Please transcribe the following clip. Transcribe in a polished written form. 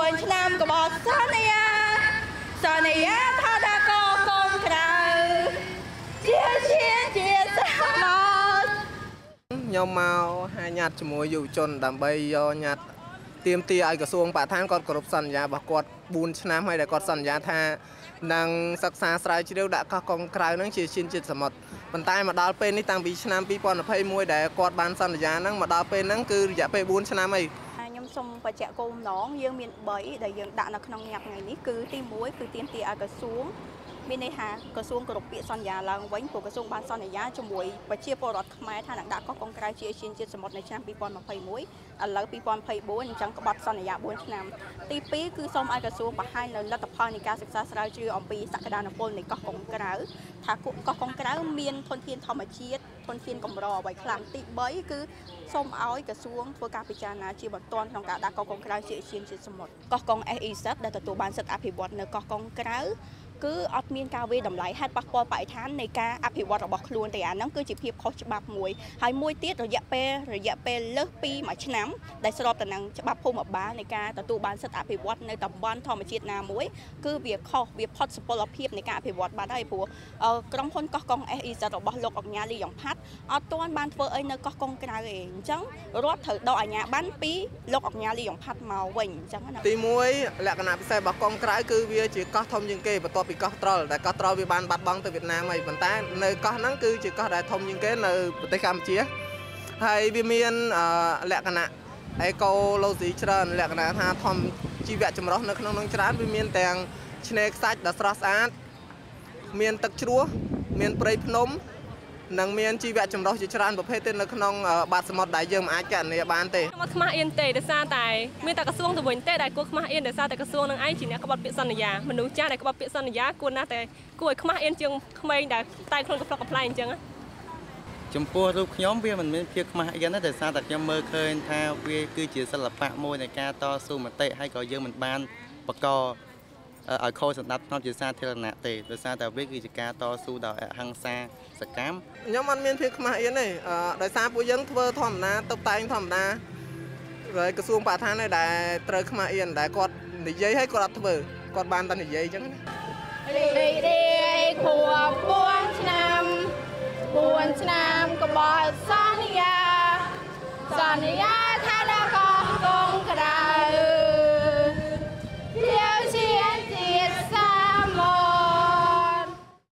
4 ឆ្នាំក៏បោះសន្យាថាដាក់កកងក្រៅជាសមត់ខ្ញុំមកហាញ៉ាត់ជាមួយយុវជនដើម្បីយកញ៉ាត់ទៀមទាឲ្យក្រសួងបរិស្ថានគាត់គោរពសន្យារបស់គាត់4 ឆ្នាំហើយដែលគាត់សន្យាថានឹងសិក្សាស្រាវជ្រាវដាក់កោះកុងក្រៅនឹងជាជាតិសមុទ្រប៉ុន្តែមកដល់ពេលនេះតាំងពីឆ្នាំ2021ដែលគាត់បានសន្យាហ្នឹងមកដល់ពេលហ្នឹងគឺរយៈពេល4 ឆ្នាំហើយខ្ញុំសូមបញ្ជាក់គោលបំណងយើងមាន3ដែលយើងដាក់នៅក្នុងញ៉ាត់ថ្ងៃនេះគឺទី1គឺទាមទារឲ្យក្រសួងមានន័យថាក្រសួងគោរពពាក្យសន្យាឡើងវិញព្រោះក្រសួងបានសន្យាជាមួយប្រជាពលរដ្ឋខ្មែរថានឹងដាក់កោះកុងក្រៅជាជាតិសមុទ្រនៅឆ្នាំ2021ឥឡូវ2024អញ្ចឹងក្បត់សន្យា4 ឆ្នាំទី2គឺសូមឲ្យក្រសួងបង្ហាញនៅលទ្ធផលនៃការសិក្សាស្រាវជ្រាវអំពីសក្តានុពលនៃកោះកុងក្រៅថាកោះកុងក្រៅមានធនធានធម្មជាតិធនធានកម្រអ្វីខ្លះទី3គឺសូមឲ្យក្រសួងធ្វើការពិចារណាជាបន្ទាន់ក្នុងការដាក់កោះកុងក្រៅជាជាតិសមុទ្រកោះកុង SEZ ដែលទទួលបានសិទ្ធិអភិវឌ្ឍនៅកោះកុងក្រៅគឺអត់មានការវាយតម្លៃហេតុប៉ះពាល់បរិស្ថាននៃការអភិវឌ្ឍរបស់ខ្លួនទេអាហ្នឹងគឺជាភាពខុសច្បាប់មួយហើយមួយទៀតរយៈពេលលើសពី1 ឆ្នាំដែលស្របទៅនឹងច្បាប់ភូមិបាលនៃការទទួលបានសិទ្ធិអភិវឌ្ឍនៅតំបន់ធម្មជាតិណាមួយគឺវាខុសវាផុតសុពលភាពនៃការអភិវឌ្ឍបាត់ហើយព្រោះក្រុមហ៊ុនកោះកុង SEZ របស់លោកអង្ញាលីយ៉ុងផាត់អត់ទាន់បានធ្វើអីនៅកោះកុងក្រៅទេអញ្ចឹងរដ្ឋត្រូវដកអាជ្ញាប័ណ្ណពីលោកអង្ញាលីយ៉ុងផាត់មកវិញអញ្ចឹងណាទី1លក្ខណៈពិសេសរបស់កុងក្រៅគឺវាជាកោះធំជាងគេបន្ទាប់ពីកោះត្រល់ដែលកោះត្រល់វាបានបាត់បង់ទៅវៀតណាមហើយប៉ុន្តែនៅកោះហ្នឹងគឺជាកោះដែលធំជាងគេនៅប្រទេសកម្ពុជាហើយវាមានលក្ខណៈអេកូឡូស៊ីច្រើនលក្ខណៈថាធម្មជីវៈចម្រុះនៅក្នុងនោះច្រើនវាមានទាំងឆ្នេរខ្សាច់ដ៏ស្រស់ស្អាតមានទឹកជ្រោះមានព្រៃភ្នំនិងមានជីវៈចម្រុះជាច្រើនប្រភេទទៀតនៅក្នុងបាតសមុទ្រដែលយើងមិនអាចកណនាបានទេមកខ្មាស់អៀនទេដោយសារតែមានតែក្រសួងទៅវិញទេដែលគួរខ្មាស់អៀនដោយសារតែក្រសួងនឹងឯងជាអ្នកក្បត់ពាក្យសន្យាមនុស្សចាស់ដែលក្បត់ពាក្យសន្យាគួរណាស់តែគួរឲ្យខ្មាស់អៀនជាងក្មេងដែលតែខ្លួនកំប្លុកកំប្លែងអញ្ចឹងចំពោះរូបខ្ញុំវាមិនមានភាពខ្មាស់អៀនទេដោយសារតែខ្ញុំមើលឃើញថាវាគឺជាសិល្បៈមួយនៃការតស៊ូមតិហើយក៏យើងមិនបានបកឲ្យខូចសណ្ដាប់ធ្នាប់ជាសាធារណៈទេដោយសារតែវាគឺជាការតស៊ូដោយអហិង្សាសកម្មខ្ញុំអត់មានភាពខ្មាស់អៀនទេដោយសារពួកយើងធ្វើធម្មតាតុបតែងធម្មតាហើយក្រសួងបរិស្ថានឯដែលត្រូវខ្មាស់អៀនដែលគាត់និយាយឲ្យគាត់អត់ធ្វើគាត់បានតែនិយាយអញ្ចឹងណារីករាយខួប4 ឆ្នាំក៏បោះសន្យា